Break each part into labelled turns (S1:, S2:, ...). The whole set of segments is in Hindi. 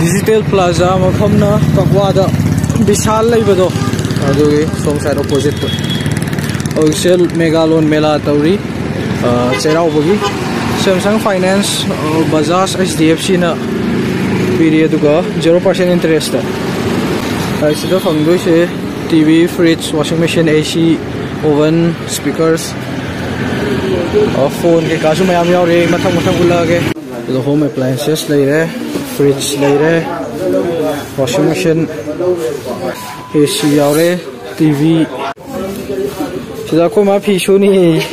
S1: Digital Plaza mafamna kakwa Vishal laibado adugi song side opposite wholesale Mega Loan Mela tauri cherau bogi Samsung Finance Bajaj HDFC na period aduga 0% interest sida phangdoi se TV fridge washing machine AC oven speakers phone ke kasu mayam yaure mathang ulage the home appliances laire fridge laire washing machine AC yaure TV sida ko ma phi shuni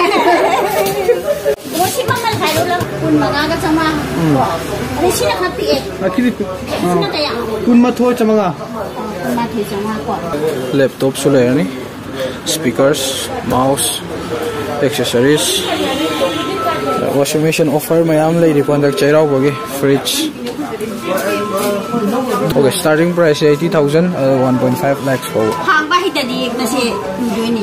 S1: laptop sulani speakers mouse accessories washing machine offer mayam lady contact chairau bogi fridge okay starting price 80,000 1.5 lakhs for hang ba hitadi na si doini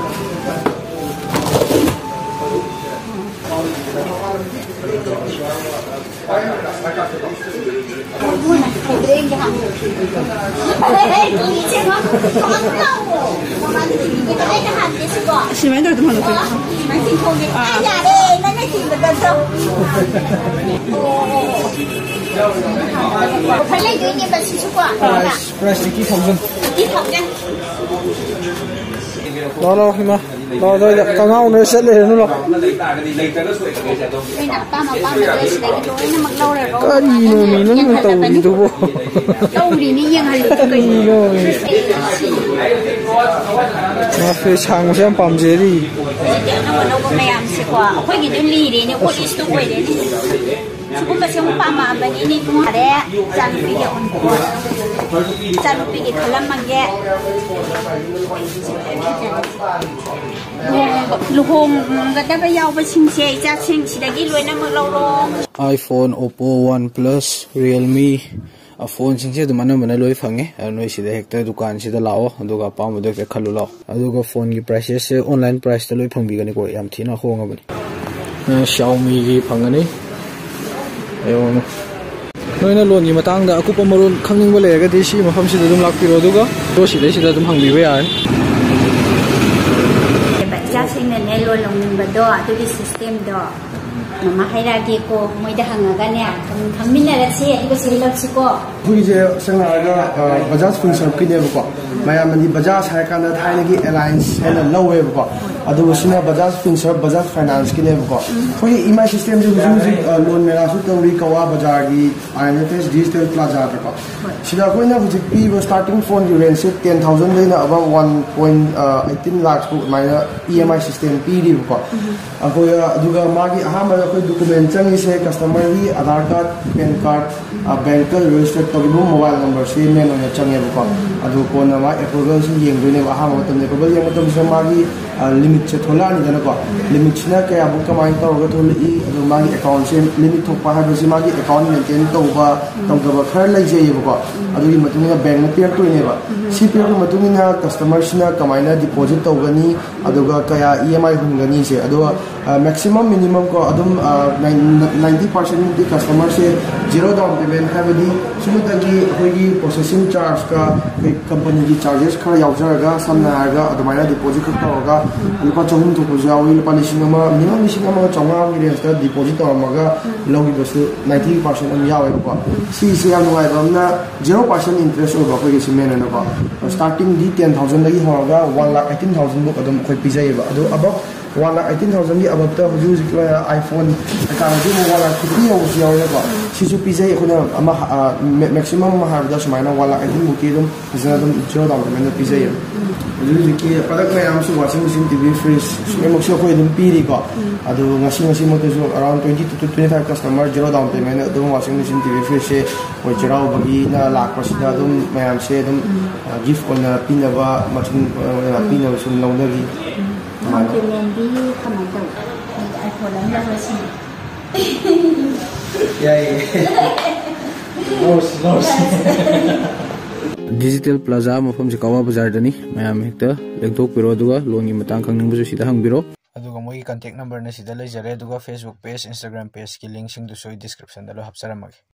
S1: Lo hima lo kangau no set le no lo kari no mi no tau di tu bo tau di ni yang hal kai no ma fe chang sem pam je ri no ko mayam se kwa khoi gi dun li ri ni ko is tu koi de ni sukum ba sem pa ma ba ni ni tu are chan pi ge on ko chan pi ge khalam ma ge iPhone, Oppo, OnePlus, Realme, phone sing se dumana mana loi phange noi sida hekta dukan sida lao aduga pam de khalu lao aduga phone gi prices se online price ta loi phangbi gani ko yam thina honga bani Xiaomi gi phangani ayo noina loan gi matang da akupa marun khangning ba lega de si mafam sida dum lakpiro aduga to sida dum hangbi ba yar
S2: sing na nelo long bado atu system do mama hairagi ko moida hangaga ne thammina ra se ko silak siko
S3: hui je sanga ga Bajaj Finserv ki ne ko mayam ni Bajaj hai kana thaina gi alliance hena lowe ko adu sina Bajaj Finserv Bajaj Finance ki ne ko hui EMI system ju loan mera su tawri kawa bazar gi INFS Digital Plaza ko sida ko na hui pi starting phone gi range 10,000 leina above 1.18 lakhs ko maina EMI system pi ri ko akoya aduga magi ahama कोई डॉक्यूमेंट चाहिए से कस्टमर ही Aadhaar card PAN card bank registered तौर मोबाइल नंबर से मेन होने चाहिए बको अदु कोन मा अप्रूवल से येंगदोने अहाम मतम अप्रूवल येंगदम से मागी लिमिट से थोला नि दनको लिमिट सिना के अब कमाइन तौरगा थोलि अदु मागी अकाउंट से लिमिट थोपा है बसी मागी अकाउंट मेंटेन तौबा तौदबा खर लैजे बको अदु की मतुनिया बैंक में पेयर तोइनेबा सी पेयर को मतुनिया कस्टमर सिना कमाइना डिपॉजिट तौगनी अदुगा कया EMI हुंगनी से अदु मैक्सिमम मिनिमम को अदुम 90% की कस्टमर से जीरो डाउन पेमेंट है बदी सुमतगी होगी प्रोसेसिंग चार्ज का कंपनी की चार्जेस खरा यावजरगा समना आगा अदमाइना डिपॉजिट करगा लुपा चहुम तो जावी लुपा लिसिंगमा मिनिमम लिसिंगमा चंगा की रेंज का डिपॉजिट तौरमगा लोगी बस 90% अम यावे को सी से या नुवाई बमना 0% इंटरेस्ट ओबा कोई के मेन न को स्टार्टिंग दी 10,000 लगी होगा 1,18,000 बुक अदम कोई पिजाइबा अदो अब 1,18,000 की अब तक हुजूर iPhone अकाउंट में 1,50,000 होगी और को सिसु पिजाइ खुना अमा मैक्सिमम हारदा समाइना 1,18,000 बुकी दम जरा दम 0 डाउन पेमेंट पिजाइ हुजूर की प्रोडक्ट में हम वाशिंग मशीन टीवी फ्रिज में मक्सो कोई दम पीरी को अदो ngasi मत जो around 20 to 25 customer 0 down payment दम वाशिंग मशीन टीवी फ्रिज से कोई चराव बगी ना लाख पसिदा दम मैम से दम गिफ्ट ओना पिनबा मचिन पिनबा सुन लौनगी
S1: Digital Plaza mafam se kawa bazar dani mayam hekta lengtok piro aduga loan gi matang khangning bu sida hangbiro aduga moi contact number na sida lejare aduga Facebook page Instagram page ki link sing du soi description da lo hapsaramagi